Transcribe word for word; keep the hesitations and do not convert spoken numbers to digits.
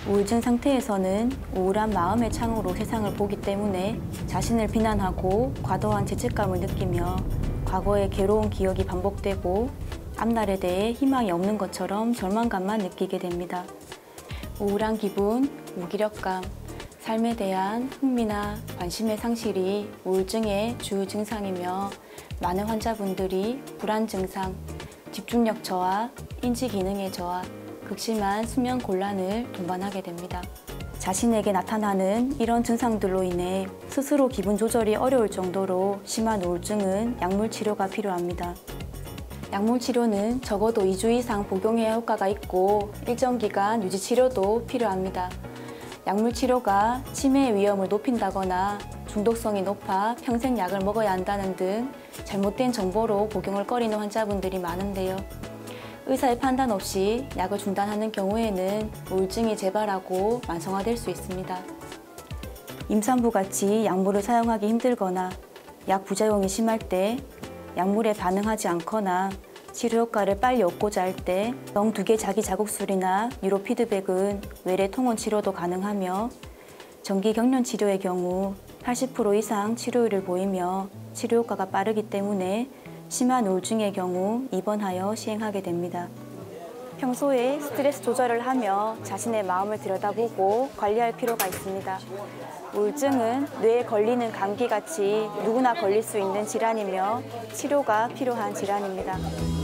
우울증 상태에서는 우울한 마음의 창으로 세상을 보기 때문에 자신을 비난하고 과도한 죄책감을 느끼며 과거의 괴로운 기억이 반복되고 앞날에 대해 희망이 없는 것처럼 절망감만 느끼게 됩니다. 우울한 기분, 무기력감, 삶에 대한 흥미나 관심의 상실이 우울증의 주요 증상이며 많은 환자분들이 불안 증상, 집중력 저하, 인지 기능의 저하, 극심한 수면 곤란을 동반하게 됩니다. 자신에게 나타나는 이런 증상들로 인해 스스로 기분 조절이 어려울 정도로 심한 우울증은 약물 치료가 필요합니다. 약물 치료는 적어도 이 주 이상 복용해야 효과가 있고 일정 기간 유지 치료도 필요합니다. 약물 치료가 치매의 위험을 높인다거나 중독성이 높아 평생 약을 먹어야 한다는 등 잘못된 정보로 복용을 꺼리는 환자분들이 많은데요. 의사의 판단 없이 약을 중단하는 경우에는 우울증이 재발하고 만성화될 수 있습니다. 임산부같이 약물을 사용하기 힘들거나 약 부작용이 심할 때 약물에 반응하지 않거나 치료 효과를 빨리 얻고자 할 때 영두개 자기 자극술이나 뉴로 피드백은 외래 통원 치료도 가능하며 정기 경련 치료의 경우 팔십 퍼센트 이상 치료율을 보이며 치료 효과가 빠르기 때문에 심한 우울증의 경우 입원하여 시행하게 됩니다. 평소에 스트레스 조절을 하며 자신의 마음을 들여다보고 관리할 필요가 있습니다. 우울증은 뇌에 걸리는 감기같이 누구나 걸릴 수 있는 질환이며 치료가 필요한 질환입니다.